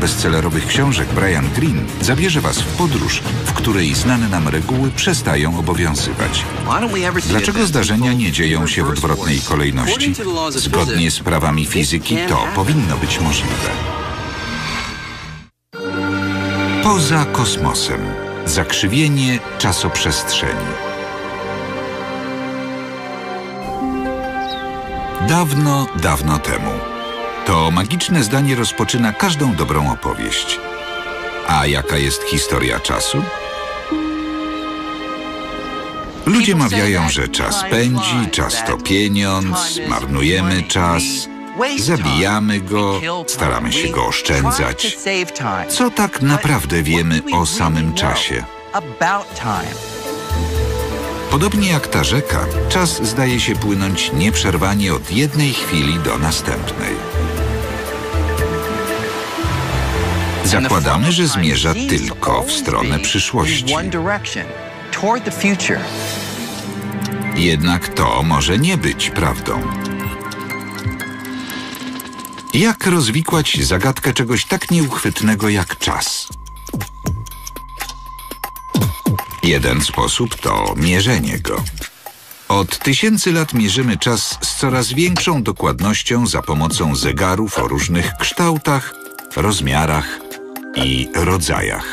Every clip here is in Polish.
bestsellerowych książek Brian Greene zabierze Was w podróż, w której znane nam reguły przestają obowiązywać. Dlaczego zdarzenia nie dzieją się w odwrotnej kolejności? Zgodnie z prawami fizyki to powinno być możliwe. Poza kosmosem. Zakrzywienie czasoprzestrzeni. Dawno, dawno temu. To magiczne zdanie rozpoczyna każdą dobrą opowieść. A jaka jest historia czasu? Ludzie mawiają, że czas pędzi, czas to pieniądz, marnujemy czas, zabijamy go, staramy się go oszczędzać. Co tak naprawdę wiemy o samym czasie? Podobnie jak ta rzeka, czas zdaje się płynąć nieprzerwanie od jednej chwili do następnej. Zakładamy, że zmierza tylko w stronę przyszłości. Jednak to może nie być prawdą. Jak rozwikłać zagadkę czegoś tak nieuchwytnego jak czas? Jeden sposób to mierzenie go. Od tysięcy lat mierzymy czas z coraz większą dokładnością za pomocą zegarów o różnych kształtach, rozmiarach i rodzajach.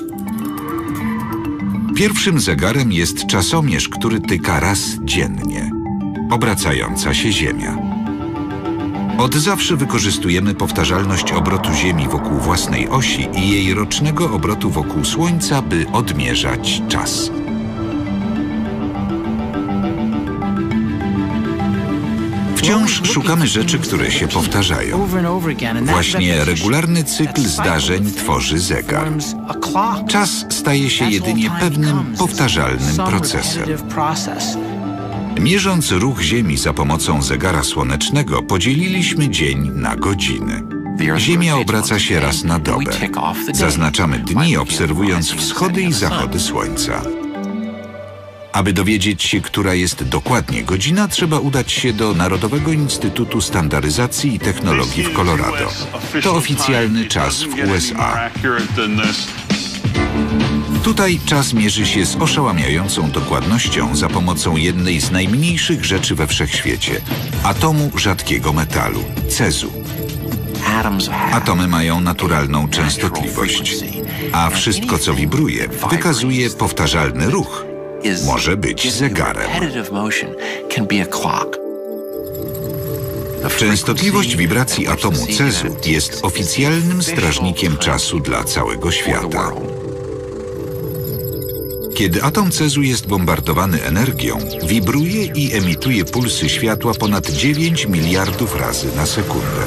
Pierwszym zegarem jest czasomierz, który tyka raz dziennie. Obracająca się Ziemia. Od zawsze wykorzystujemy powtarzalność obrotu Ziemi wokół własnej osi i jej rocznego obrotu wokół Słońca, by odmierzać czas. Wciąż szukamy rzeczy, które się powtarzają. Właśnie regularny cykl zdarzeń tworzy zegar. Czas staje się jedynie pewnym powtarzalnym procesem. Mierząc ruch Ziemi za pomocą zegara słonecznego, podzieliliśmy dzień na godziny. Ziemia obraca się raz na dobę. Zaznaczamy dni, obserwując wschody i zachody Słońca. Aby dowiedzieć się, która jest dokładnie godzina, trzeba udać się do Narodowego Instytutu Standaryzacji i Technologii w Colorado. To oficjalny czas w USA. Tutaj czas mierzy się z oszałamiającą dokładnością za pomocą jednej z najmniejszych rzeczy we wszechświecie – atomu rzadkiego metalu – cezu. Atomy mają naturalną częstotliwość, a wszystko, co wibruje, wykazuje powtarzalny ruch. Może być zegarem. Częstotliwość wibracji atomu cezu jest oficjalnym strażnikiem czasu dla całego świata. Kiedy atom cezu jest bombardowany energią, wibruje i emituje pulsy światła ponad 9 miliardów razy na sekundę.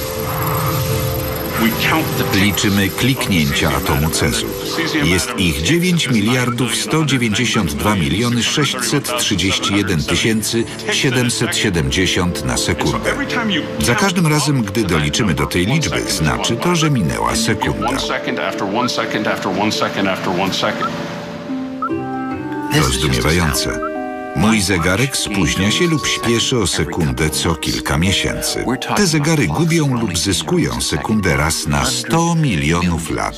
Liczymy kliknięcia atomu cezu. Jest ich 9 miliardów 192 miliony 631 tysięcy 770 na sekundę. Za każdym razem, gdy doliczymy do tej liczby, znaczy to, że minęła sekunda. To zdumiewające. Mój zegarek spóźnia się lub śpieszy o sekundę co kilka miesięcy. Te zegary gubią lub zyskują sekundę raz na 100 milionów lat.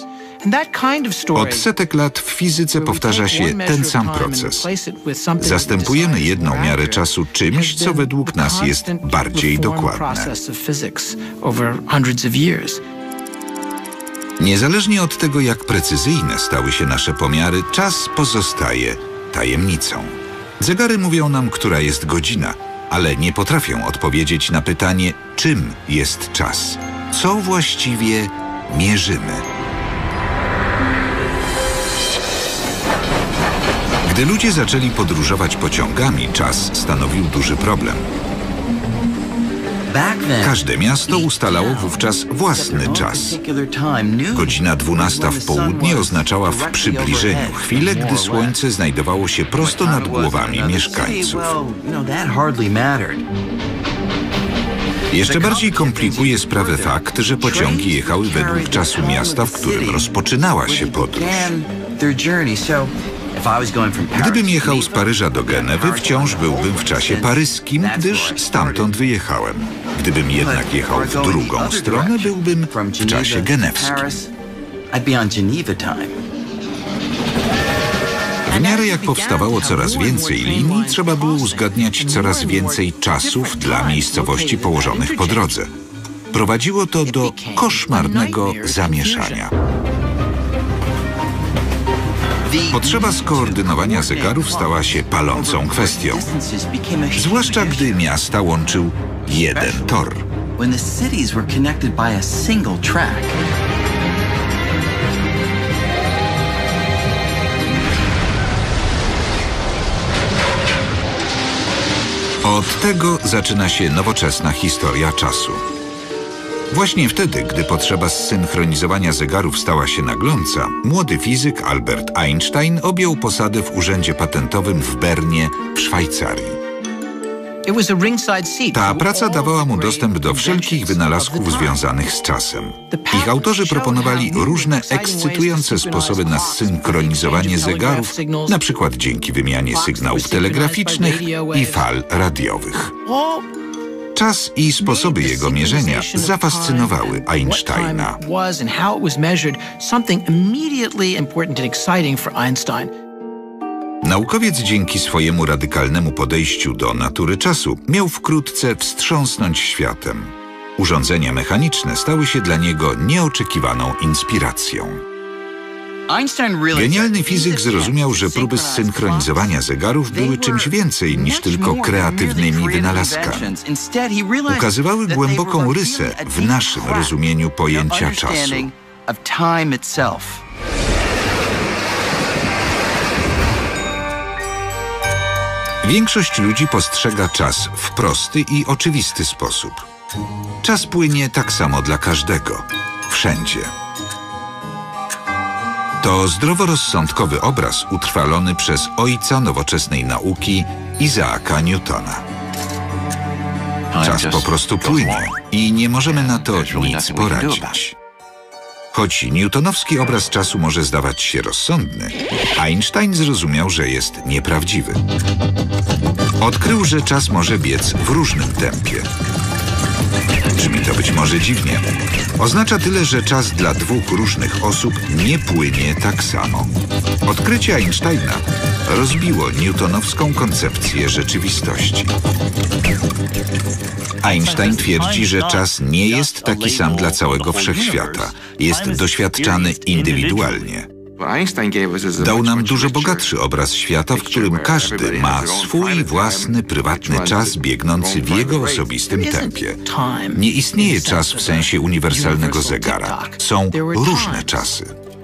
Od setek lat w fizyce powtarza się ten sam proces. Zastępujemy jedną miarę czasu czymś, co według nas jest bardziej dokładne. Niezależnie od tego, jak precyzyjne stały się nasze pomiary, czas pozostaje tajemnicą. Zegary mówią nam, która jest godzina, ale nie potrafią odpowiedzieć na pytanie, czym jest czas. Co właściwie mierzymy? Gdy ludzie zaczęli podróżować pociągami, czas stanowił duży problem. Każde miasto ustalało wówczas własny czas. Godzina 12 w południe oznaczała w przybliżeniu chwilę, gdy słońce znajdowało się prosto nad głowami mieszkańców. Jeszcze bardziej komplikuje sprawę fakt, że pociągi jechały według czasu miasta, w którym rozpoczynała się podróż. Gdybym jechał z Paryża do Genewy, wciąż byłbym w czasie paryskim, gdyż stamtąd wyjechałem. Gdybym jednak jechał w drugą stronę, byłbym w czasie genewskim. W miarę jak powstawało coraz więcej linii, trzeba było uzgadniać coraz więcej czasów dla miejscowości położonych po drodze. Prowadziło to do koszmarnego zamieszania. Potrzeba skoordynowania zegarów stała się palącą kwestią, zwłaszcza gdy miasta łączył jeden tor. Od tego zaczyna się nowoczesna historia czasu. Właśnie wtedy, gdy potrzeba zsynchronizowania zegarów stała się nagląca, młody fizyk Albert Einstein objął posadę w urzędzie patentowym w Bernie w Szwajcarii. Ta praca dawała mu dostęp do wszelkich wynalazków związanych z czasem. Ich autorzy proponowali różne ekscytujące sposoby na zsynchronizowanie zegarów, na przykład dzięki wymianie sygnałów telegraficznych i fal radiowych. Czas i sposoby jego mierzenia zafascynowały Einsteina. Naukowiec dzięki swojemu radykalnemu podejściu do natury czasu miał wkrótce wstrząsnąć światem. Urządzenia mechaniczne stały się dla niego nieoczekiwaną inspiracją. Genialny fizyk zrozumiał, że próby zsynchronizowania zegarów były czymś więcej niż tylko kreatywnymi wynalazkami. Ukazywały głęboką rysę w naszym rozumieniu pojęcia czasu. Większość ludzi postrzega czas w prosty i oczywisty sposób. Czas płynie tak samo dla każdego, wszędzie. To zdroworozsądkowy obraz utrwalony przez ojca nowoczesnej nauki Isaaka Newtona. Czas po prostu płynie i nie możemy na to nic poradzić. Choć newtonowski obraz czasu może zdawać się rozsądny, Einstein zrozumiał, że jest nieprawdziwy. Odkrył, że czas może biec w różnym tempie. Brzmi to być może dziwnie. Oznacza tyle, że czas dla dwóch różnych osób nie płynie tak samo. Odkrycie Einsteina rozbiło newtonowską koncepcję rzeczywistości. Einstein twierdzi, że czas nie jest taki sam dla całego wszechświata. Jest doświadczany indywidualnie. Dał nam dużo bogatszy obraz świata, w którym każdy ma swój własny, prywatny czas biegnący w jego osobistym tempie. Nie istnieje czas w sensie uniwersalnego zegara. Są różne czasy.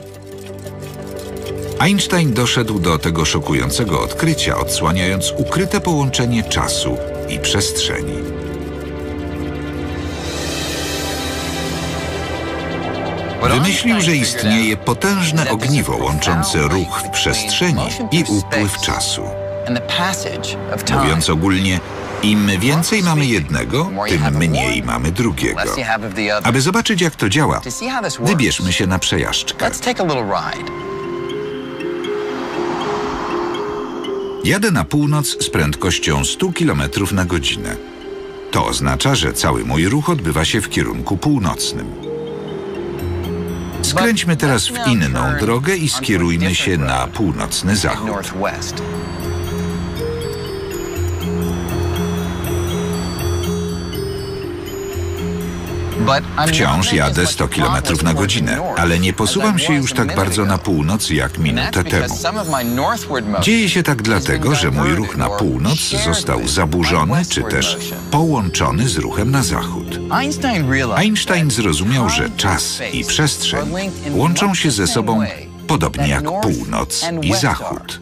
Einstein doszedł do tego szokującego odkrycia, odsłaniając ukryte połączenie czasu i przestrzeni. Wymyślił, że istnieje potężne ogniwo łączące ruch w przestrzeni i upływ czasu. Mówiąc ogólnie, im więcej mamy jednego, tym mniej mamy drugiego. Aby zobaczyć, jak to działa, wybierzmy się na przejażdżkę. Jadę na północ z prędkością 100 km na godzinę. To oznacza, że cały mój ruch odbywa się w kierunku północnym. Skręćmy teraz w inną drogę i skierujmy się na północny zachód. Wciąż jadę 100 km na godzinę, ale nie posuwam się już tak bardzo na północ jak minutę temu. Dzieje się tak dlatego, że mój ruch na północ został zaburzony czy też połączony z ruchem na zachód. Einstein zrozumiał, że czas i przestrzeń łączą się ze sobą podobnie jak północ i zachód.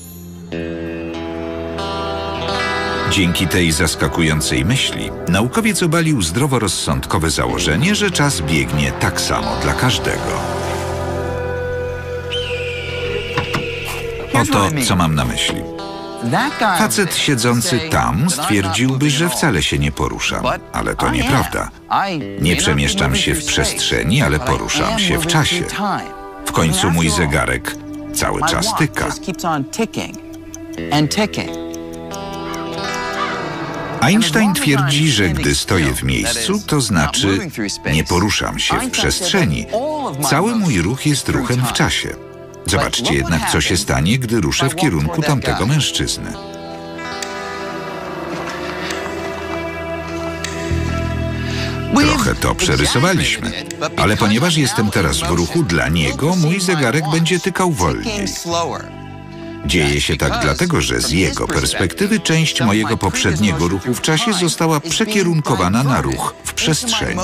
Dzięki tej zaskakującej myśli naukowiec obalił zdroworozsądkowe założenie, że czas biegnie tak samo dla każdego. Oto, co mam na myśli. Facet siedzący tam stwierdziłby, że wcale się nie poruszam, ale to nieprawda. Nie przemieszczam się w przestrzeni, ale poruszam się w czasie. W końcu mój zegarek cały czas tyka. Einstein twierdzi, że gdy stoję w miejscu, to znaczy nie poruszam się w przestrzeni. Cały mój ruch jest ruchem w czasie. Zobaczcie jednak, co się stanie, gdy ruszę w kierunku tamtego mężczyzny. Trochę to przerysowaliśmy, ale ponieważ jestem teraz w ruchu, dla niego mój zegarek będzie tykał wolniej. Dzieje się tak dlatego, że z jego perspektywy część mojego poprzedniego ruchu w czasie została przekierunkowana na ruch w przestrzeni.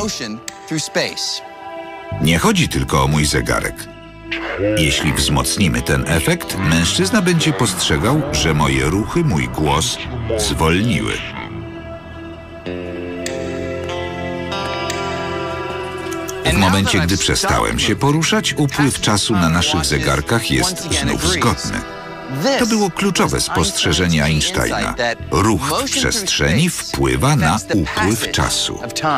Nie chodzi tylko o mój zegarek. Jeśli wzmocnimy ten efekt, mężczyzna będzie postrzegał, że moje ruchy, mój głos zwolniły. W momencie, gdy przestałem się poruszać, upływ czasu na naszych zegarkach jest znów zgodny. To było kluczowe spostrzeżenie Einsteina. Ruch w przestrzeni wpływa na upływ czasu.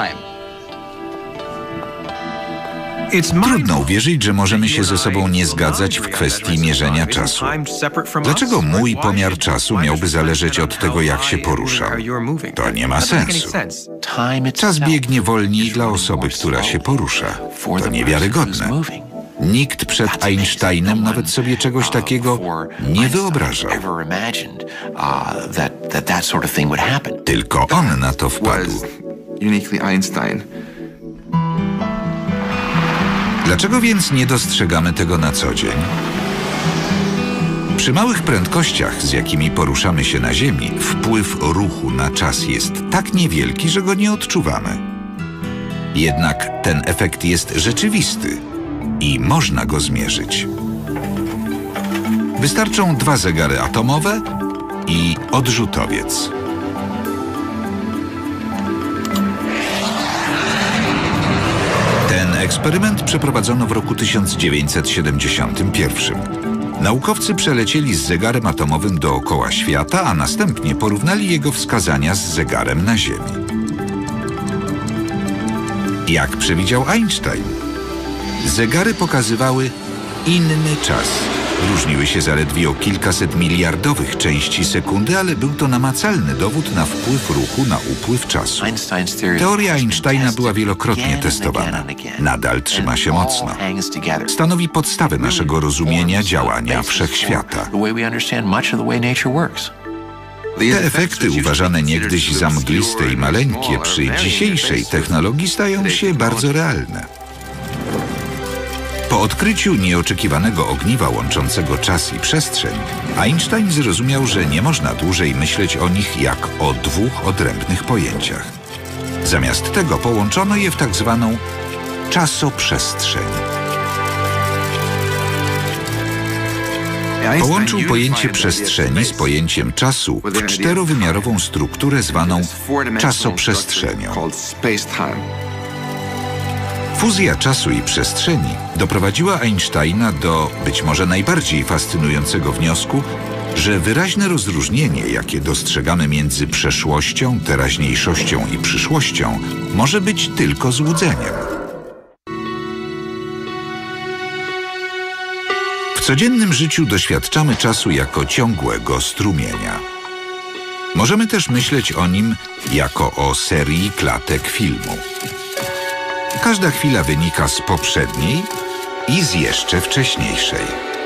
Trudno uwierzyć, że możemy się ze sobą nie zgadzać w kwestii mierzenia czasu. Dlaczego mój pomiar czasu miałby zależeć od tego, jak się poruszam? To nie ma sensu. Czas biegnie wolniej dla osoby, która się porusza. To niewiarygodne. Nikt przed Einsteinem nawet sobie czegoś takiego nie wyobrażał. Tylko on na to wpadł. Dlaczego więc nie dostrzegamy tego na co dzień? Przy małych prędkościach, z jakimi poruszamy się na Ziemi, wpływ ruchu na czas jest tak niewielki, że go nie odczuwamy. Jednak ten efekt jest rzeczywisty i można go zmierzyć. Wystarczą 2 zegary atomowe i odrzutowiec. Ten eksperyment przeprowadzono w roku 1971. Naukowcy przelecieli z zegarem atomowym dookoła świata, a następnie porównali jego wskazania z zegarem na Ziemi. Jak przewidział Einstein, zegary pokazywały inny czas. Różniły się zaledwie o kilkaset miliardowych części sekundy, ale był to namacalny dowód na wpływ ruchu na upływ czasu. Teoria Einsteina była wielokrotnie testowana. Nadal trzyma się mocno. Stanowi podstawę naszego rozumienia działania wszechświata. Te efekty, uważane niegdyś za mgliste i maleńkie, przy dzisiejszej technologii stają się bardzo realne. Po odkryciu nieoczekiwanego ogniwa łączącego czas i przestrzeń, Einstein zrozumiał, że nie można dłużej myśleć o nich jak o 2 odrębnych pojęciach. Zamiast tego połączono je w tak zwaną czasoprzestrzeń. Połączył pojęcie przestrzeni z pojęciem czasu w 4-wymiarową strukturę zwaną czasoprzestrzenią. Fuzja czasu i przestrzeni doprowadziła Einsteina do być może najbardziej fascynującego wniosku, że wyraźne rozróżnienie, jakie dostrzegamy między przeszłością, teraźniejszością i przyszłością, może być tylko złudzeniem. W codziennym życiu doświadczamy czasu jako ciągłego strumienia. Możemy też myśleć o nim jako o serii klatek filmu. Każda chwila wynika z poprzedniej i z jeszcze wcześniejszej.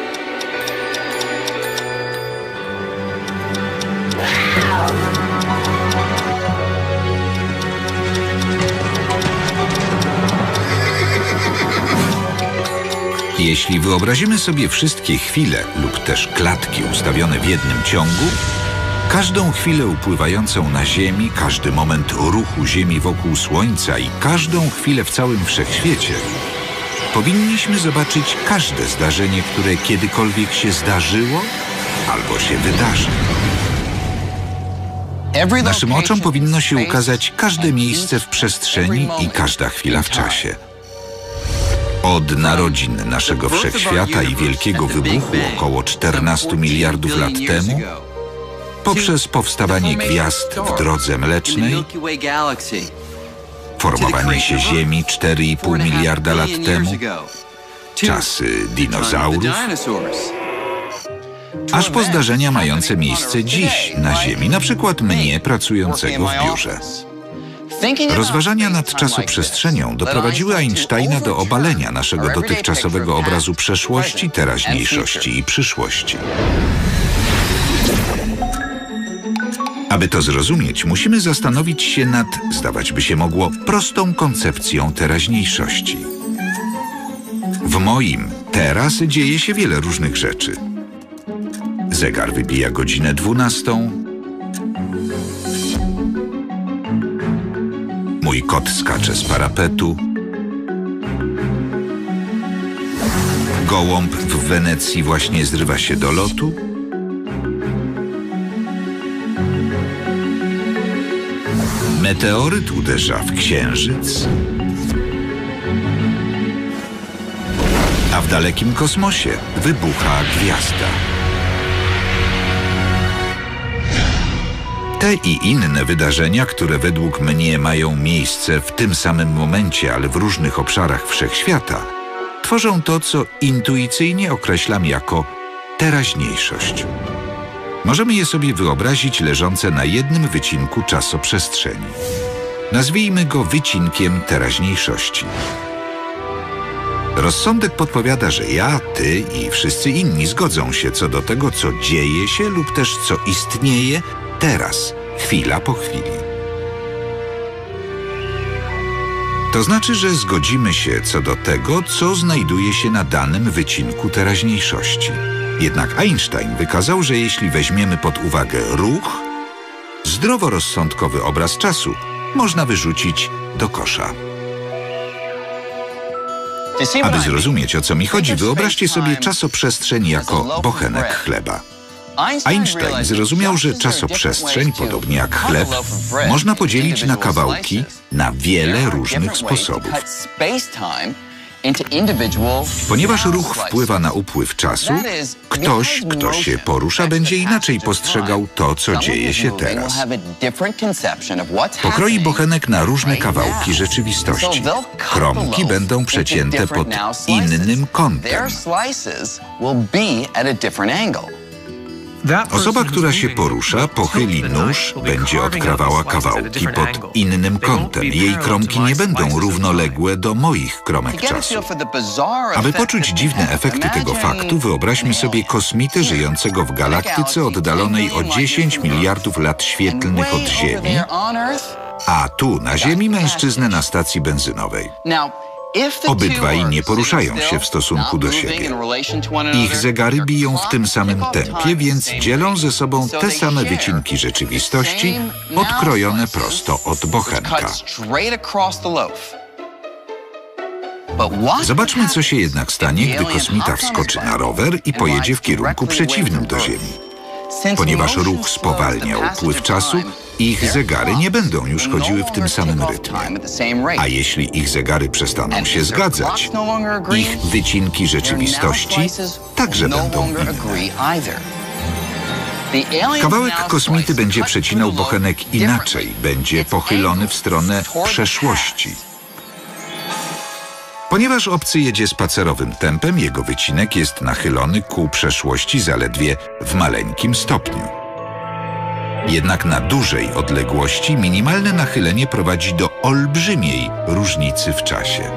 Jeśli wyobrazimy sobie wszystkie chwile lub też klatki ustawione w jednym ciągu, każdą chwilę upływającą na Ziemi, każdy moment ruchu Ziemi wokół Słońca i każdą chwilę w całym wszechświecie, powinniśmy zobaczyć każde zdarzenie, które kiedykolwiek się zdarzyło albo się wydarzy. Naszym oczom powinno się ukazać każde miejsce w przestrzeni i każda chwila w czasie. Od narodzin naszego wszechświata i wielkiego wybuchu około 14 miliardów lat temu, poprzez powstawanie gwiazd w Drodze Mlecznej, formowanie się Ziemi 4,5 miliarda lat temu, czasy dinozaurów, aż po zdarzenia mające miejsce dziś na Ziemi, na przykład mnie pracującego w biurze. Rozważania nad czasoprzestrzenią doprowadziły Einsteina do obalenia naszego dotychczasowego obrazu przeszłości, teraźniejszości i przyszłości. Aby to zrozumieć, musimy zastanowić się nad, zdawać by się mogło, prostą koncepcją teraźniejszości. W moim teraz dzieje się wiele różnych rzeczy. Zegar wybija godzinę 12. Mój kot skacze z parapetu. Gołąb w Wenecji właśnie zrywa się do lotu. Meteoryt uderza w Księżyc. A w dalekim kosmosie wybucha gwiazda. Te i inne wydarzenia, które według mnie mają miejsce w tym samym momencie, ale w różnych obszarach wszechświata, tworzą to, co intuicyjnie określam jako teraźniejszość. Możemy je sobie wyobrazić leżące na jednym wycinku czasoprzestrzeni. Nazwijmy go wycinkiem teraźniejszości. Rozsądek podpowiada, że ja, ty i wszyscy inni zgodzą się co do tego, co dzieje się lub też co istnieje teraz, chwila po chwili. To znaczy, że zgodzimy się co do tego, co znajduje się na danym wycinku teraźniejszości. Jednak Einstein wykazał, że jeśli weźmiemy pod uwagę ruch, zdroworozsądkowy obraz czasu można wyrzucić do kosza. Aby zrozumieć, o co mi chodzi, wyobraźcie sobie czasoprzestrzeń jako bochenek chleba. Einstein zrozumiał, że czasoprzestrzeń, podobnie jak chleb, można podzielić na kawałki na wiele różnych sposobów. Ponieważ ruch wpływa na upływ czasu, ktoś, kto się porusza, będzie inaczej postrzegał to, co dzieje się teraz. Pokroi bochenek na różne kawałki rzeczywistości. Kromki będą przecięte pod innym kątem. Osoba, która się porusza, pochyli nóż, będzie odkrawała kawałki pod innym kątem. Jej kromki nie będą równoległe do moich kromek czasu. Aby poczuć dziwne efekty tego faktu, wyobraźmy sobie kosmitę żyjącego w galaktyce oddalonej o 10 miliardów lat świetlnych od Ziemi, a tu na Ziemi mężczyznę na stacji benzynowej. Obydwaj nie poruszają się w stosunku do siebie. Ich zegary biją w tym samym tempie, więc dzielą ze sobą te same wycinki rzeczywistości, odkrojone prosto od bochenka. Zobaczmy, co się jednak stanie, gdy kosmita wskoczy na rower i pojedzie w kierunku przeciwnym do Ziemi. Ponieważ ruch spowalnia upływ czasu, ich zegary nie będą już chodziły w tym samym rytmie. A jeśli ich zegary przestaną się zgadzać, ich wycinki rzeczywistości także będą inne. Kawałek kosmity będzie przecinał bochenek inaczej, będzie pochylony w stronę przeszłości. Ponieważ obcy jedzie spacerowym tempem, jego wycinek jest nachylony ku przeszłości zaledwie w maleńkim stopniu. Jednak na dużej odległości minimalne nachylenie prowadzi do olbrzymiej różnicy w czasie.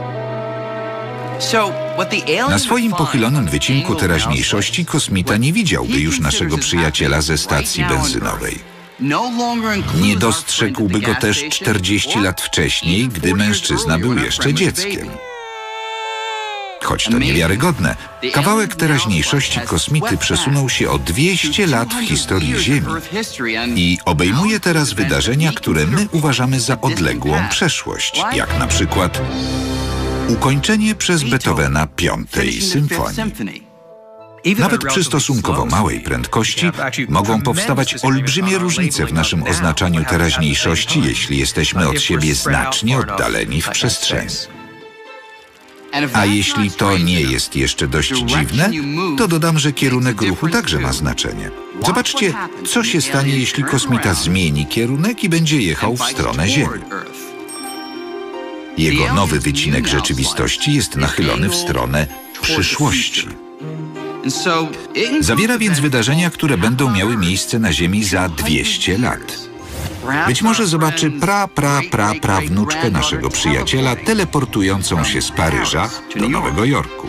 Na swoim pochylonym wycinku teraźniejszości kosmita nie widziałby już naszego przyjaciela ze stacji benzynowej. Nie dostrzegłby go też 40 lat wcześniej, gdy mężczyzna był jeszcze dzieckiem. Choć to niewiarygodne, kawałek teraźniejszości kosmity przesunął się o 200 lat w historii Ziemi i obejmuje teraz wydarzenia, które my uważamy za odległą przeszłość, jak na przykład ukończenie przez Beethovena Piątej Symfonii. Nawet przy stosunkowo małej prędkości mogą powstawać olbrzymie różnice w naszym oznaczaniu teraźniejszości, jeśli jesteśmy od siebie znacznie oddaleni w przestrzeni. A jeśli to nie jest jeszcze dość dziwne, to dodam, że kierunek ruchu także ma znaczenie. Zobaczcie, co się stanie, jeśli kosmita zmieni kierunek i będzie jechał w stronę Ziemi. Jego nowy wycinek rzeczywistości jest nachylony w stronę przyszłości. Zawiera więc wydarzenia, które będą miały miejsce na Ziemi za 200 lat. Być może zobaczy prawnuczkę naszego przyjaciela teleportującą się z Paryża do Nowego Jorku.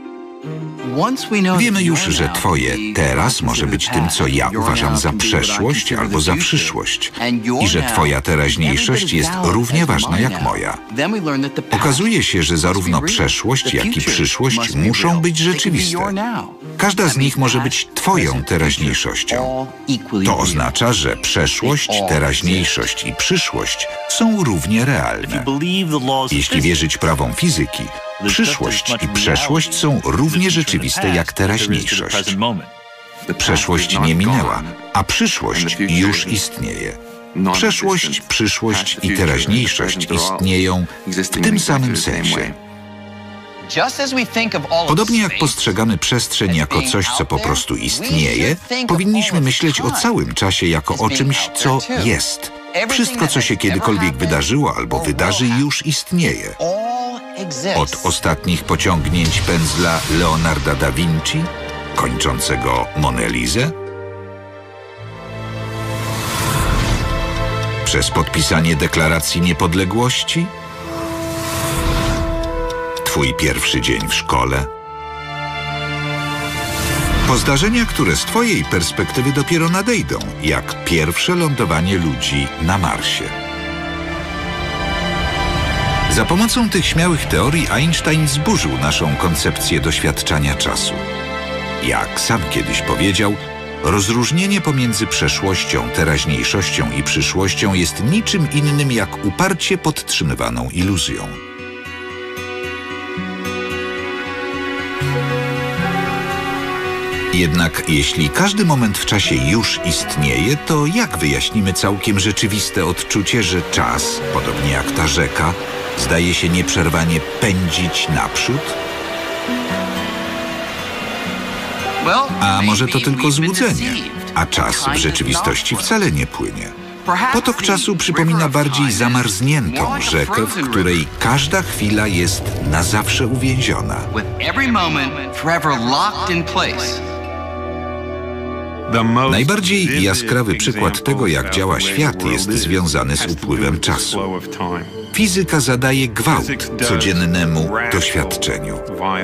Wiemy już, że twoje teraz może być tym, co ja uważam za przeszłość albo za przyszłość i że twoja teraźniejszość jest równie ważna jak moja. Okazuje się, że zarówno przeszłość, jak i przyszłość muszą być rzeczywiste. Każda z nich może być twoją teraźniejszością. To oznacza, że przeszłość, teraźniejszość i przyszłość są równie realne. Jeśli wierzyć prawom fizyki, przyszłość i przeszłość są równie rzeczywiste jak teraźniejszość. Przeszłość nie minęła, a przyszłość już istnieje. Przeszłość, przyszłość i teraźniejszość istnieją w tym samym sensie. Podobnie jak postrzegamy przestrzeń jako coś, co po prostu istnieje, powinniśmy myśleć o całym czasie jako o czymś, co jest. Wszystko, co się kiedykolwiek wydarzyło albo wydarzy, już istnieje. Od ostatnich pociągnięć pędzla Leonarda da Vinci, kończącego Monę Lisę, przez podpisanie Deklaracji Niepodległości, twój pierwszy dzień w szkole, po zdarzenia, które z twojej perspektywy dopiero nadejdą, jak pierwsze lądowanie ludzi na Marsie. Za pomocą tych śmiałych teorii Einstein zburzył naszą koncepcję doświadczania czasu. Jak sam kiedyś powiedział, rozróżnienie pomiędzy przeszłością, teraźniejszością i przyszłością jest niczym innym jak uparcie podtrzymywaną iluzją. Jednak jeśli każdy moment w czasie już istnieje, to jak wyjaśnimy całkiem rzeczywiste odczucie, że czas, podobnie jak ta rzeka, zdaje się nieprzerwanie pędzić naprzód? A może to tylko złudzenie, a czas w rzeczywistości wcale nie płynie. Potok czasu przypomina bardziej zamarzniętą rzekę, w której każda chwila jest na zawsze uwięziona. Najbardziej jaskrawy przykład tego, jak działa świat, jest związany z upływem czasu. Fizyka zadaje gwałt codziennemu doświadczeniu.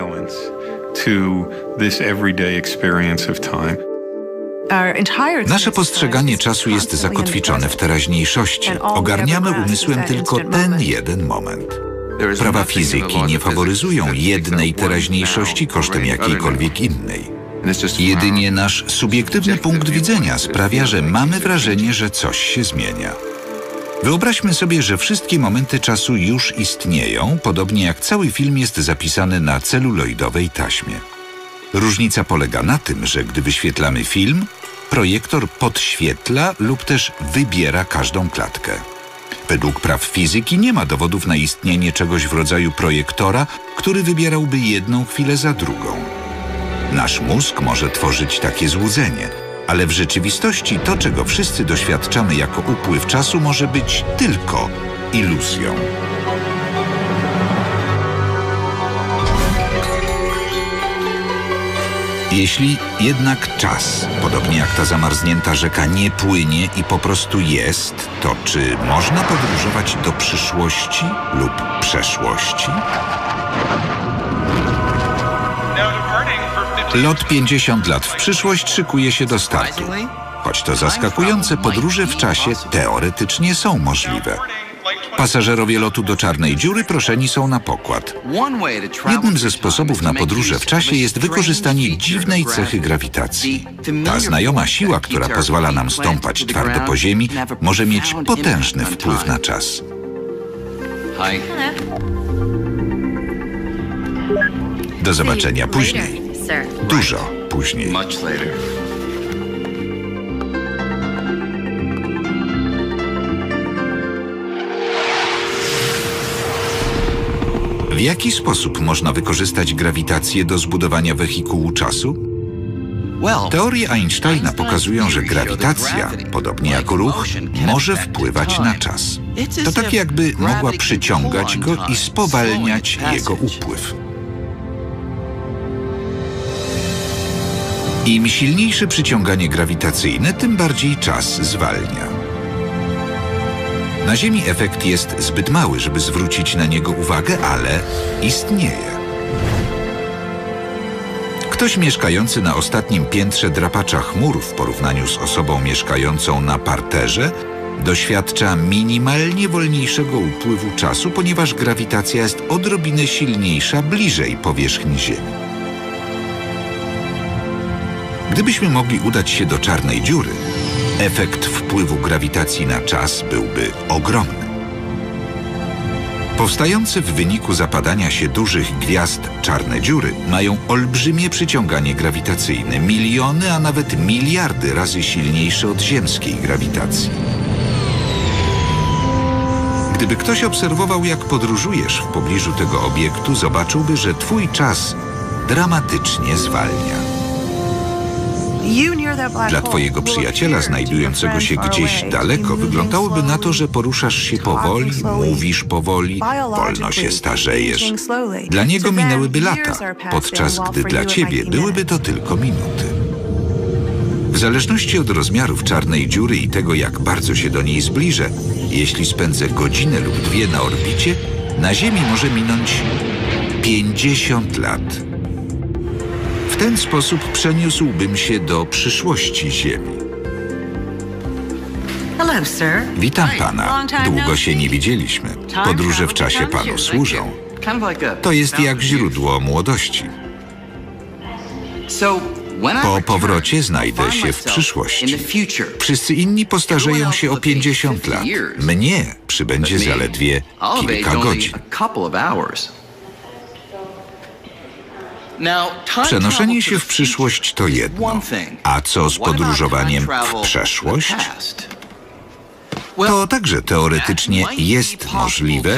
Nasze postrzeganie czasu jest zakotwiczone w teraźniejszości. Ogarniamy umysłem tylko ten jeden moment. Prawa fizyki nie faworyzują jednej teraźniejszości kosztem jakiejkolwiek innej. Jedynie nasz subiektywny punkt widzenia sprawia, że mamy wrażenie, że coś się zmienia. Wyobraźmy sobie, że wszystkie momenty czasu już istnieją, podobnie jak cały film jest zapisany na celuloidowej taśmie. Różnica polega na tym, że gdy wyświetlamy film, projektor podświetla lub też wybiera każdą klatkę. Według praw fizyki nie ma dowodów na istnienie czegoś w rodzaju projektora, który wybierałby jedną chwilę za drugą. Nasz mózg może tworzyć takie złudzenie, ale w rzeczywistości to, czego wszyscy doświadczamy jako upływ czasu, może być tylko iluzją. Jeśli jednak czas, podobnie jak ta zamarznięta rzeka, nie płynie i po prostu jest, to czy można podróżować do przyszłości lub przeszłości? Lot 50 lat w przyszłość szykuje się do startu. Choć to zaskakujące, podróże w czasie teoretycznie są możliwe. Pasażerowie lotu do czarnej dziury proszeni są na pokład. Jednym ze sposobów na podróże w czasie jest wykorzystanie dziwnej cechy grawitacji. Ta znajoma siła, która pozwala nam stąpać twardo po ziemi, może mieć potężny wpływ na czas. Do zobaczenia później. Dużo później. W jaki sposób można wykorzystać grawitację do zbudowania wehikułu czasu? Teorie Einsteina pokazują, że grawitacja, podobnie jak ruch, może wpływać na czas. To tak jakby mogła przyciągać go i spowalniać jego upływ. Im silniejsze przyciąganie grawitacyjne, tym bardziej czas zwalnia. Na Ziemi efekt jest zbyt mały, żeby zwrócić na niego uwagę, ale istnieje. Ktoś mieszkający na ostatnim piętrze drapacza chmur w porównaniu z osobą mieszkającą na parterze doświadcza minimalnie wolniejszego upływu czasu, ponieważ grawitacja jest odrobinę silniejsza bliżej powierzchni Ziemi. Gdybyśmy mogli udać się do czarnej dziury, efekt wpływu grawitacji na czas byłby ogromny. Powstające w wyniku zapadania się dużych gwiazd czarne dziury mają olbrzymie przyciąganie grawitacyjne, miliony, a nawet miliardy razy silniejsze od ziemskiej grawitacji. Gdyby ktoś obserwował, jak podróżujesz w pobliżu tego obiektu, zobaczyłby, że twój czas dramatycznie zwalnia. Dla twojego przyjaciela znajdującego się gdzieś daleko wyglądałoby na to, że poruszasz się powoli, mówisz powoli, wolno się starzejesz. Dla niego minęłyby lata, podczas gdy dla ciebie byłyby to tylko minuty. W zależności od rozmiarów czarnej dziury i tego, jak bardzo się do niej zbliżę, jeśli spędzę godzinę lub dwie na orbicie, na Ziemi może minąć 50 lat. W ten sposób przeniósłbym się do przyszłości Ziemi. Witam pana. Długo się nie widzieliśmy. Podróże w czasie panu służą. To jest jak źródło młodości. Po powrocie znajdę się w przyszłości. Wszyscy inni postarzeją się o 50 lat. Mnie przybędzie zaledwie kilka godzin. Przenoszenie się w przyszłość to jedno. A co z podróżowaniem w przeszłość? To także teoretycznie jest możliwe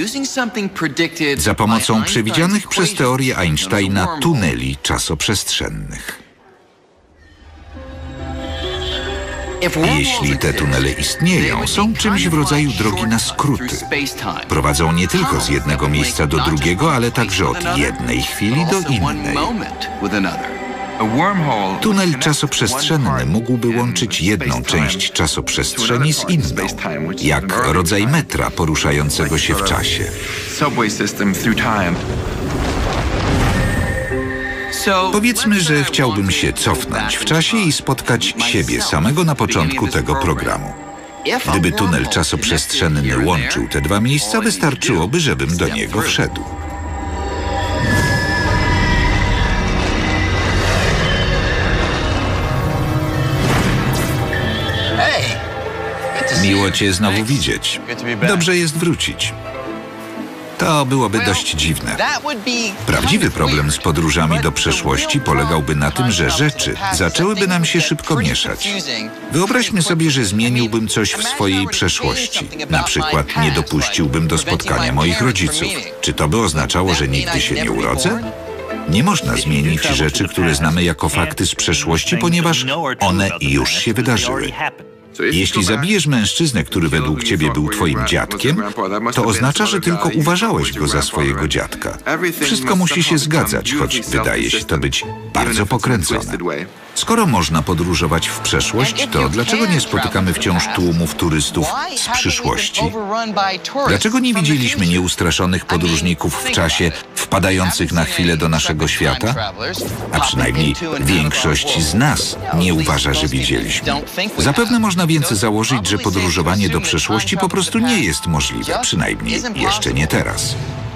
za pomocą przewidzianych przez teorię Einsteina tuneli czasoprzestrzennych. Jeśli te tunele istnieją, są czymś w rodzaju drogi na skróty. Prowadzą nie tylko z jednego miejsca do drugiego, ale także od jednej chwili do innej. Tunel czasoprzestrzenny mógłby łączyć jedną część czasoprzestrzeni z inną, jak rodzaj metra poruszającego się w czasie. Powiedzmy, że chciałbym się cofnąć w czasie i spotkać siebie samego na początku tego programu. Gdyby tunel czasoprzestrzenny łączył te dwa miejsca, wystarczyłoby, żebym do niego wszedł. Miło cię znowu widzieć. Dobrze jest wrócić. To byłoby dość dziwne. Prawdziwy problem z podróżami do przeszłości polegałby na tym, że rzeczy zaczęłyby nam się szybko mieszać. Wyobraźmy sobie, że zmieniłbym coś w swojej przeszłości. Na przykład nie dopuściłbym do spotkania moich rodziców. Czy to by oznaczało, że nigdy się nie urodzę? Nie można zmienić rzeczy, które znamy jako fakty z przeszłości, ponieważ one już się wydarzyły. Jeśli zabijesz mężczyznę, który według ciebie był twoim dziadkiem, to oznacza, że tylko uważałeś go za swojego dziadka. Wszystko musi się zgadzać, choć wydaje się to być bardzo pokręcone. Skoro można podróżować w przeszłość, to dlaczego nie spotykamy wciąż tłumów turystów z przyszłości? Dlaczego nie widzieliśmy nieustraszonych podróżników w czasie wpadających na chwilę do naszego świata? A przynajmniej większość z nas nie uważa, że widzieliśmy. Zapewne można więc założyć, że podróżowanie do przeszłości po prostu nie jest możliwe, przynajmniej jeszcze nie teraz.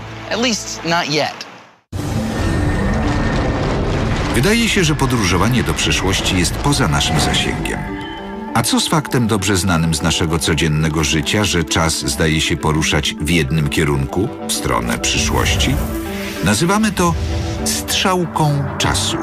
Wydaje się, że podróżowanie do przeszłości jest poza naszym zasięgiem. A co z faktem dobrze znanym z naszego codziennego życia, że czas zdaje się poruszać w jednym kierunku, w stronę przyszłości? Nazywamy to strzałką czasu.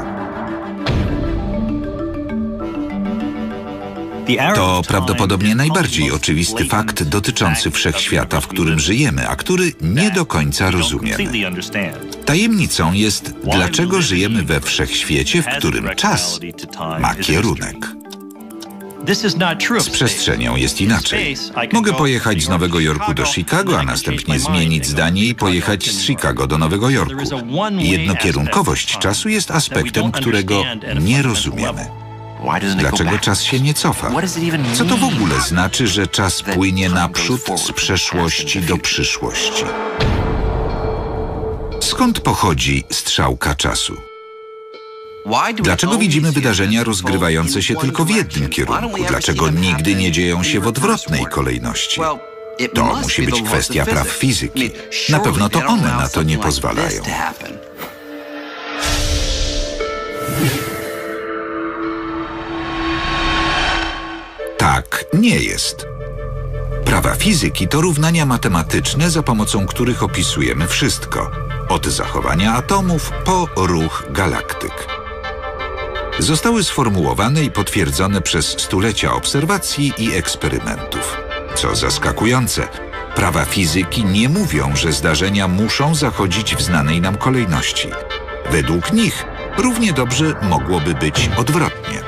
To prawdopodobnie najbardziej oczywisty fakt dotyczący wszechświata, w którym żyjemy, a który nie do końca rozumiemy. Tajemnicą jest, dlaczego żyjemy we wszechświecie, w którym czas ma kierunek. Z przestrzenią jest inaczej. Mogę pojechać z Nowego Jorku do Chicago, a następnie zmienić zdanie i pojechać z Chicago do Nowego Jorku. Jednokierunkowość czasu jest aspektem, którego nie rozumiemy. Dlaczego czas się nie cofa? Co to w ogóle znaczy, że czas płynie naprzód z przeszłości do przyszłości? Skąd pochodzi strzałka czasu? Dlaczego widzimy wydarzenia rozgrywające się tylko w jednym kierunku? Dlaczego nigdy nie dzieją się w odwrotnej kolejności? To musi być kwestia praw fizyki. Na pewno to one na to nie pozwalają. Tak nie jest. Prawa fizyki to równania matematyczne, za pomocą których opisujemy wszystko, od zachowania atomów po ruch galaktyk. Zostały sformułowane i potwierdzone przez stulecia obserwacji i eksperymentów. Co zaskakujące, prawa fizyki nie mówią, że zdarzenia muszą zachodzić w znanej nam kolejności. Według nich równie dobrze mogłoby być odwrotnie.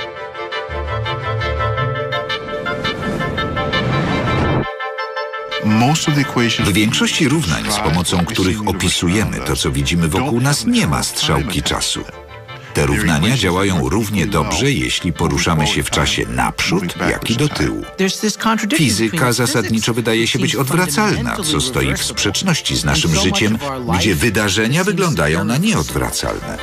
W większości równań, z pomocą których opisujemy to, co widzimy wokół nas, nie ma strzałki czasu. Te równania działają równie dobrze, jeśli poruszamy się w czasie naprzód, jak i do tyłu. Fizyka zasadniczo wydaje się być odwracalna, co stoi w sprzeczności z naszym życiem, gdzie wydarzenia wyglądają na nieodwracalne.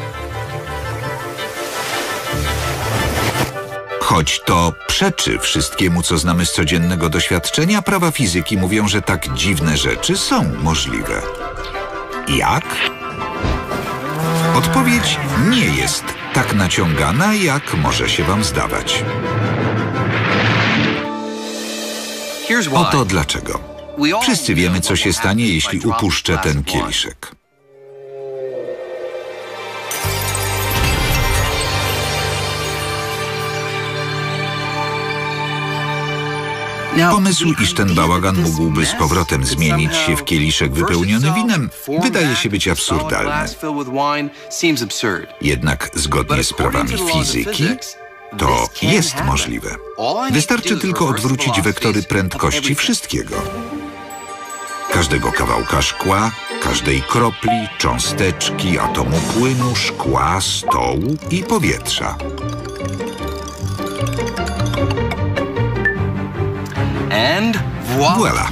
Choć to przeczy wszystkiemu, co znamy z codziennego doświadczenia, prawa fizyki mówią, że tak dziwne rzeczy są możliwe. Jak? Odpowiedź nie jest tak naciągana, jak może się wam zdawać. Oto dlaczego. Wszyscy wiemy, co się stanie, jeśli upuszczę ten kieliszek. Pomysł, iż ten bałagan mógłby z powrotem zmienić się w kieliszek wypełniony winem, wydaje się być absurdalny. Jednak zgodnie z prawami fizyki to jest możliwe. Wystarczy tylko odwrócić wektory prędkości wszystkiego. Każdego kawałka szkła, każdej kropli, cząsteczki, atomu płynu, szkła, stołu i powietrza. And Voilà.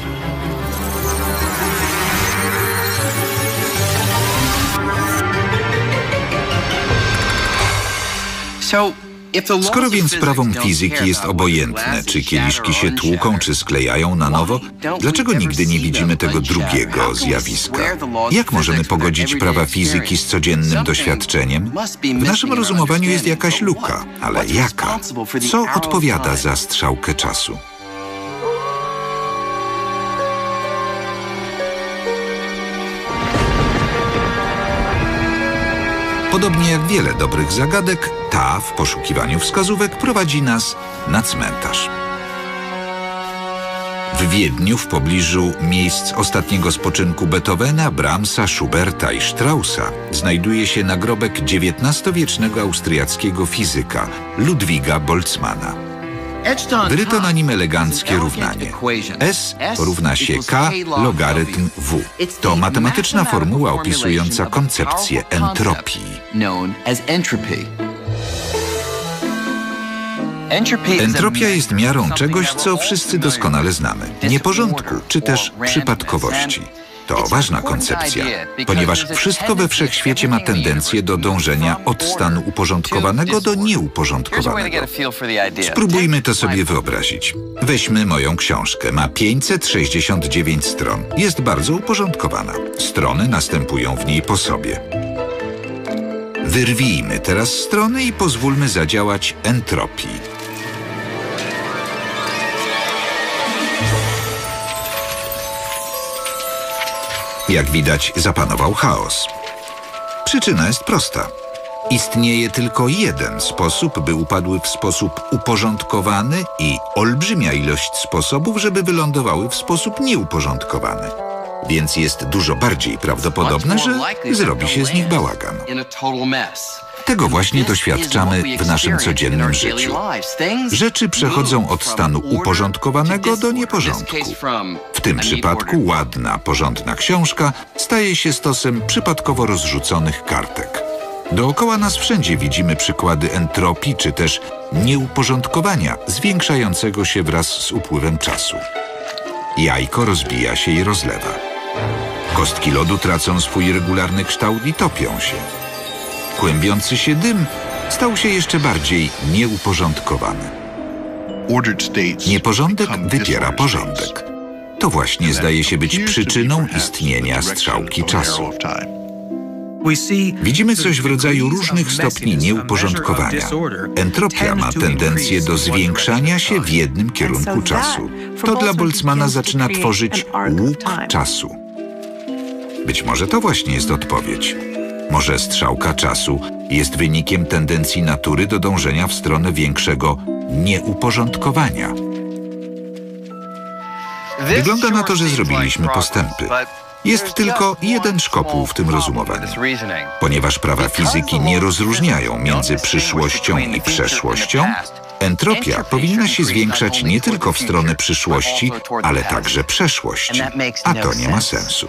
Skoro więc prawom fizyki jest obojętne, czy kieliszki się tłuką, czy sklejają na nowo, dlaczego nigdy nie widzimy tego drugiego zjawiska? Jak możemy pogodzić prawa fizyki z codziennym doświadczeniem? W naszym rozumowaniu jest jakaś luka, ale jaka? Co odpowiada za strzałkę czasu? Podobnie jak wiele dobrych zagadek, ta w poszukiwaniu wskazówek prowadzi nas na cmentarz. W Wiedniu, w pobliżu miejsc ostatniego spoczynku Beethovena, Brahmsa, Schuberta i Straussa, znajduje się nagrobek XIX-wiecznego austriackiego fizyka Ludwiga Boltzmana. Wyryto na nim eleganckie równanie. S równa się K logarytm W. To matematyczna formuła opisująca koncepcję entropii. Entropia jest miarą czegoś, co wszyscy doskonale znamy. Nieporządku, czy też przypadkowości. To ważna koncepcja, ponieważ wszystko we wszechświecie ma tendencję do dążenia od stanu uporządkowanego do nieuporządkowanego. Spróbujmy to sobie wyobrazić. Weźmy moją książkę. Ma 569 stron. Jest bardzo uporządkowana. Strony następują w niej po sobie. Wyrwijmy teraz strony i pozwólmy zadziałać entropii. Jak widać, zapanował chaos. Przyczyna jest prosta. Istnieje tylko jeden sposób, by upadły w sposób uporządkowany i olbrzymia ilość sposobów, żeby wylądowały w sposób nieuporządkowany. Więc jest dużo bardziej prawdopodobne, że zrobi się z nich bałagan. Tego właśnie doświadczamy w naszym codziennym życiu. Rzeczy przechodzą od stanu uporządkowanego do nieporządku. W tym przypadku ładna, porządna książka staje się stosem przypadkowo rozrzuconych kartek. Dookoła nas wszędzie widzimy przykłady entropii czy też nieuporządkowania zwiększającego się wraz z upływem czasu. Jajko rozbija się i rozlewa. Kostki lodu tracą swój regularny kształt i topią się. Kłębiący się dym stał się jeszcze bardziej nieuporządkowany. Nieporządek wypiera porządek. To właśnie zdaje się być przyczyną istnienia strzałki czasu. Widzimy coś w rodzaju różnych stopni nieuporządkowania. Entropia ma tendencję do zwiększania się w jednym kierunku czasu. To dla Boltzmana zaczyna tworzyć łuk czasu. Być może to właśnie jest odpowiedź. Może strzałka czasu jest wynikiem tendencji natury do dążenia w stronę większego nieuporządkowania. Wygląda na to, że zrobiliśmy postępy. Jest tylko jeden szkopuł w tym rozumowaniu. Ponieważ prawa fizyki nie rozróżniają między przyszłością i przeszłością, entropia powinna się zwiększać nie tylko w stronę przyszłości, ale także przeszłości. A to nie ma sensu.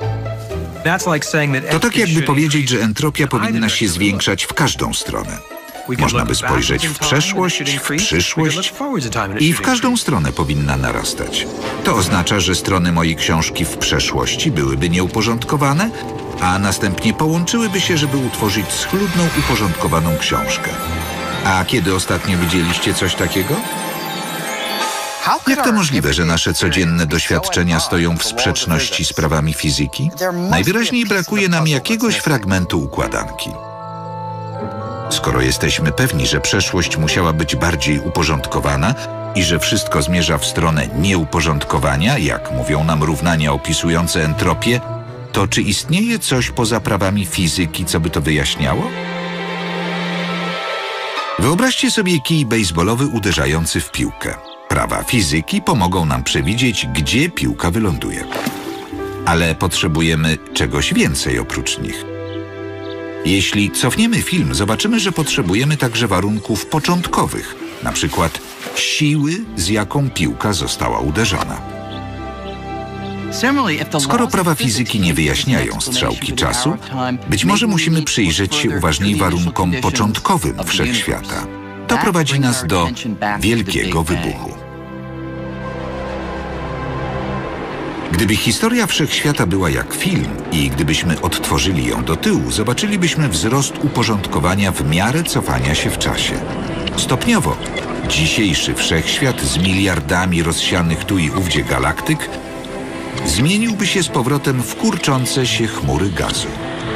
To tak jakby powiedzieć, że entropia powinna się zwiększać w każdą stronę. Można by spojrzeć w przeszłość, w przyszłość i w każdą stronę powinna narastać. To oznacza, że strony mojej książki w przeszłości byłyby nieuporządkowane, a następnie połączyłyby się, żeby utworzyć schludną, uporządkowaną książkę. A kiedy ostatnio widzieliście coś takiego? Jak to możliwe, że nasze codzienne doświadczenia stoją w sprzeczności z prawami fizyki? Najwyraźniej brakuje nam jakiegoś fragmentu układanki. Skoro jesteśmy pewni, że przeszłość musiała być bardziej uporządkowana i że wszystko zmierza w stronę nieuporządkowania, jak mówią nam równania opisujące entropię, to czy istnieje coś poza prawami fizyki, co by to wyjaśniało? Wyobraźcie sobie kij bejsbolowy uderzający w piłkę. Prawa fizyki pomogą nam przewidzieć, gdzie piłka wyląduje. Ale potrzebujemy czegoś więcej oprócz nich. Jeśli cofniemy film, zobaczymy, że potrzebujemy także warunków początkowych, na przykład siły, z jaką piłka została uderzona. Skoro prawa fizyki nie wyjaśniają strzałki czasu, być może musimy przyjrzeć się uważniej warunkom początkowym wszechświata. To prowadzi nas do Wielkiego Wybuchu. Gdyby historia wszechświata była jak film i gdybyśmy odtworzyli ją do tyłu, zobaczylibyśmy wzrost uporządkowania w miarę cofania się w czasie. Stopniowo dzisiejszy wszechświat z miliardami rozsianych tu i ówdzie galaktyk zmieniłby się z powrotem w kurczące się chmury gazu.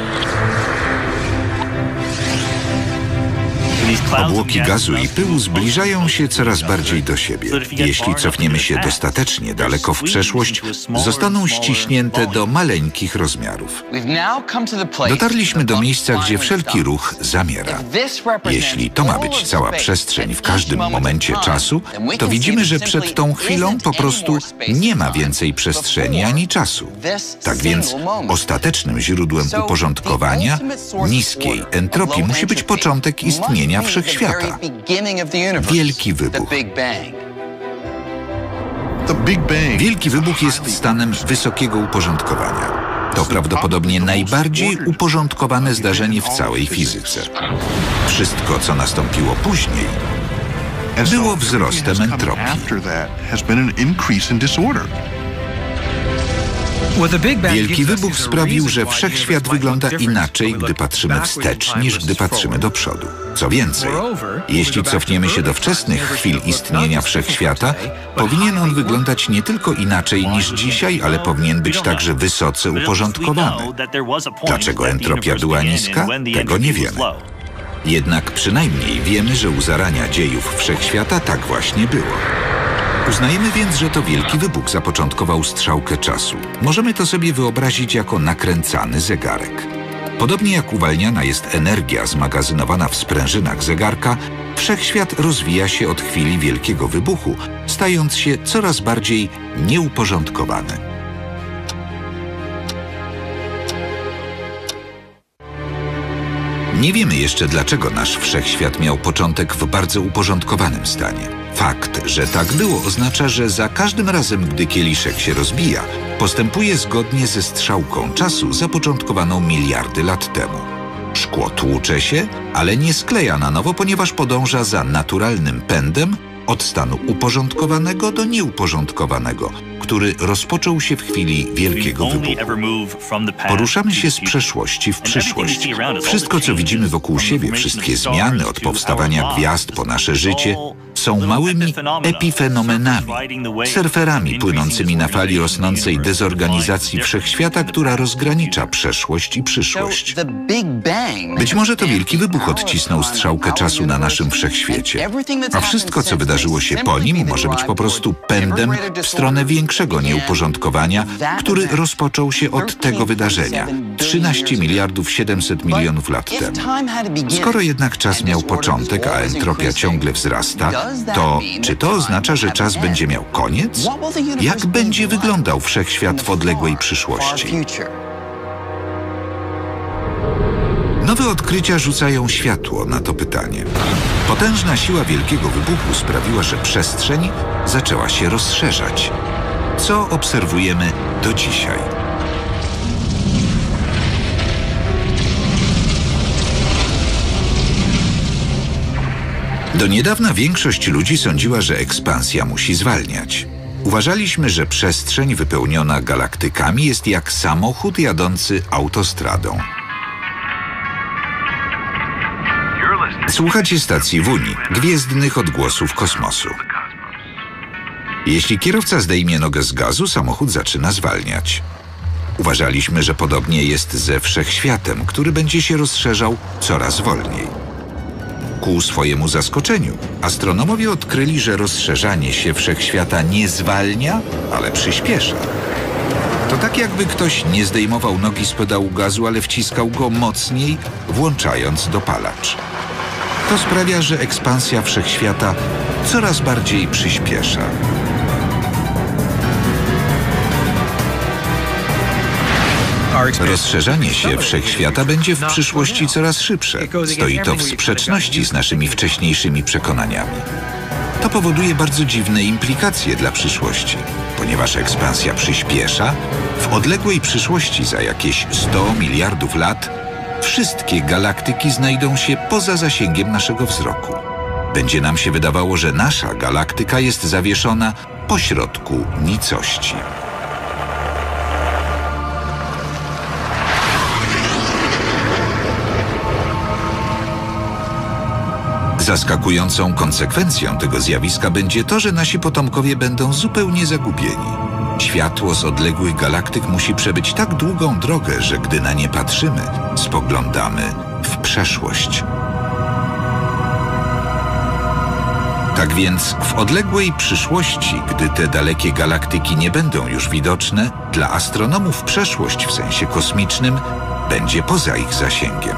Obłoki gazu i pyłu zbliżają się coraz bardziej do siebie. Jeśli cofniemy się dostatecznie daleko w przeszłość, zostaną ściśnięte do maleńkich rozmiarów. Dotarliśmy do miejsca, gdzie wszelki ruch zamiera. Jeśli to ma być cała przestrzeń w każdym momencie czasu, to widzimy, że przed tą chwilą po prostu nie ma więcej przestrzeni ani czasu. Tak więc ostatecznym źródłem uporządkowania, niskiej entropii, musi być początek istnienia wszechświata. Wielki Wybuch. Wielki Wybuch jest stanem wysokiego uporządkowania. To prawdopodobnie najbardziej uporządkowane zdarzenie w całej fizyce. Wszystko, co nastąpiło później, było wzrostem entropii. Wielki Wybuch sprawił, że wszechświat wygląda inaczej, gdy patrzymy wstecz, niż gdy patrzymy do przodu. Co więcej, jeśli cofniemy się do wczesnych chwil istnienia wszechświata, powinien on wyglądać nie tylko inaczej niż dzisiaj, ale powinien być także wysoce uporządkowany. Dlaczego entropia była niska? Tego nie wiemy. Jednak przynajmniej wiemy, że u zarania dziejów wszechświata tak właśnie było. Uznajemy więc, że to Wielki Wybuch zapoczątkował strzałkę czasu. Możemy to sobie wyobrazić jako nakręcany zegarek. Podobnie jak uwalniana jest energia zmagazynowana w sprężynach zegarka, wszechświat rozwija się od chwili Wielkiego Wybuchu, stając się coraz bardziej nieuporządkowany. Nie wiemy jeszcze, dlaczego nasz wszechświat miał początek w bardzo uporządkowanym stanie. Fakt, że tak było, oznacza, że za każdym razem, gdy kieliszek się rozbija, postępuje zgodnie ze strzałką czasu zapoczątkowaną miliardy lat temu. Szkło tłucze się, ale nie skleja na nowo, ponieważ podąża za naturalnym pędem od stanu uporządkowanego do nieuporządkowanego, który rozpoczął się w chwili wielkiego wybuchu. Poruszamy się z przeszłości w przyszłość. Wszystko, co widzimy wokół siebie, wszystkie zmiany od powstawania gwiazd po nasze życie, są małymi epifenomenami, surferami płynącymi na fali rosnącej dezorganizacji wszechświata, która rozgranicza przeszłość i przyszłość. Być może to wielki wybuch odcisnął strzałkę czasu na naszym wszechświecie, a wszystko, co wydarzyło się po nim, może być po prostu pędem w stronę większego nieuporządkowania, który rozpoczął się od tego wydarzenia 13 miliardów 700 milionów lat temu. Skoro jednak czas miał początek, a entropia ciągle wzrasta, to czy to oznacza, że czas będzie miał koniec? Jak będzie wyglądał wszechświat w odległej przyszłości? Nowe odkrycia rzucają światło na to pytanie. Potężna siła wielkiego wybuchu sprawiła, że przestrzeń zaczęła się rozszerzać, co obserwujemy do dzisiaj. Do niedawna większość ludzi sądziła, że ekspansja musi zwalniać. Uważaliśmy, że przestrzeń wypełniona galaktykami jest jak samochód jadący autostradą. Słuchacie stacji WUNI, gwiezdnych odgłosów kosmosu. Jeśli kierowca zdejmie nogę z gazu, samochód zaczyna zwalniać. Uważaliśmy, że podobnie jest ze wszechświatem, który będzie się rozszerzał coraz wolniej. Ku swojemu zaskoczeniu, astronomowie odkryli, że rozszerzanie się wszechświata nie zwalnia, ale przyspiesza. To tak, jakby ktoś nie zdejmował nogi z pedału gazu, ale wciskał go mocniej, włączając dopalacz. To sprawia, że ekspansja wszechświata coraz bardziej przyspiesza. Rozszerzanie się wszechświata będzie w przyszłości coraz szybsze. Stoi to w sprzeczności z naszymi wcześniejszymi przekonaniami. To powoduje bardzo dziwne implikacje dla przyszłości. Ponieważ ekspansja przyspiesza, w odległej przyszłości za jakieś 100 miliardów lat wszystkie galaktyki znajdą się poza zasięgiem naszego wzroku. Będzie nam się wydawało, że nasza galaktyka jest zawieszona pośrodku nicości. Zaskakującą konsekwencją tego zjawiska będzie to, że nasi potomkowie będą zupełnie zagubieni. Światło z odległych galaktyk musi przebyć tak długą drogę, że gdy na nie patrzymy, spoglądamy w przeszłość. Tak więc w odległej przyszłości, gdy te dalekie galaktyki nie będą już widoczne, dla astronomów przeszłość w sensie kosmicznym będzie poza ich zasięgiem.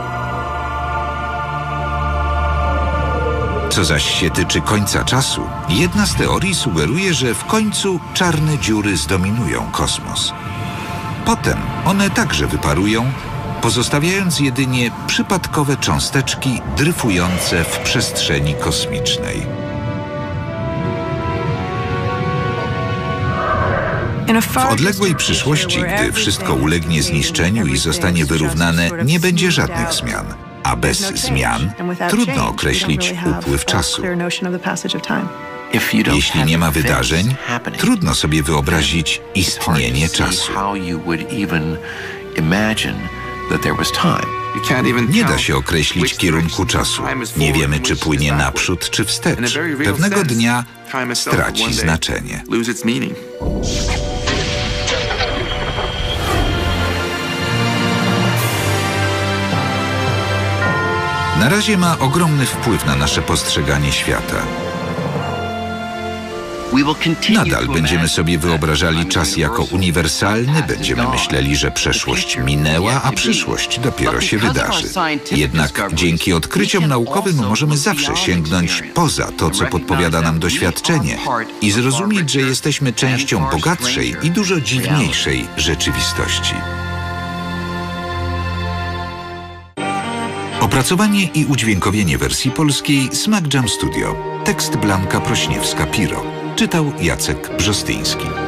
Co zaś się tyczy końca czasu, jedna z teorii sugeruje, że w końcu czarne dziury zdominują kosmos. Potem one także wyparują, pozostawiając jedynie przypadkowe cząsteczki dryfujące w przestrzeni kosmicznej. W odległej przyszłości, gdy wszystko ulegnie zniszczeniu i zostanie wyrównane, nie będzie żadnych zmian. A bez zmian trudno określić upływ czasu. Jeśli nie ma wydarzeń, trudno sobie wyobrazić istnienie czasu. Nie da się określić kierunku czasu. Nie wiemy, czy płynie naprzód, czy wstecz. Pewnego dnia straci znaczenie. Na razie ma ogromny wpływ na nasze postrzeganie świata. Nadal będziemy sobie wyobrażali czas jako uniwersalny, będziemy myśleli, że przeszłość minęła, a przyszłość dopiero się wydarzy. Jednak dzięki odkryciom naukowym możemy zawsze sięgnąć poza to, co podpowiada nam doświadczenie i zrozumieć, że jesteśmy częścią bogatszej i dużo dziwniejszej rzeczywistości. Opracowanie i udźwiękowienie wersji polskiej Smack Jam Studio. Tekst Blanka Prośniewska-Piro. Czytał Jacek Brzostyński.